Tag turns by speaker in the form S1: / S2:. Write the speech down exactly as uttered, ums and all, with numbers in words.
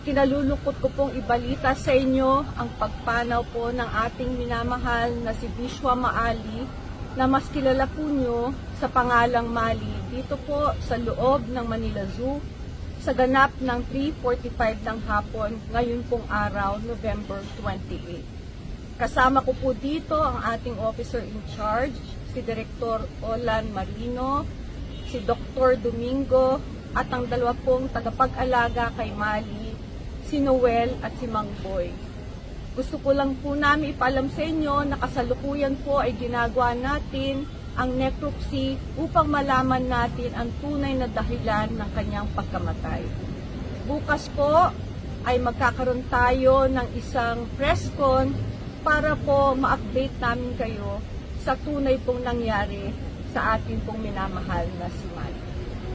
S1: Kinalulungkot ko pong ibalita sa inyo ang pagpanaw po ng ating minamahal na si Bishwa Maali na mas kilala po nyo sa pangalang Mali dito po sa loob ng Manila Zoo sa ganap ng three forty-five ng hapon ngayon pong araw, November twenty-eighth. Kasama ko po dito ang ating officer in charge, si Director Olan Marino, si Doctor Domingo at ang dalawa pong tagapag-alaga kay Mali, si Noel at si Mang Boy. Gusto ko lang po namin ipaalam sa inyo na kasalukuyan po ay ginagawa natin ang necropsy upang malaman natin ang tunay na dahilan ng kanyang pagkamatay. Bukas po ay magkakaroon tayo ng isang press con para po ma-update namin kayo sa tunay pong nangyari sa ating pong minamahal na si Mali.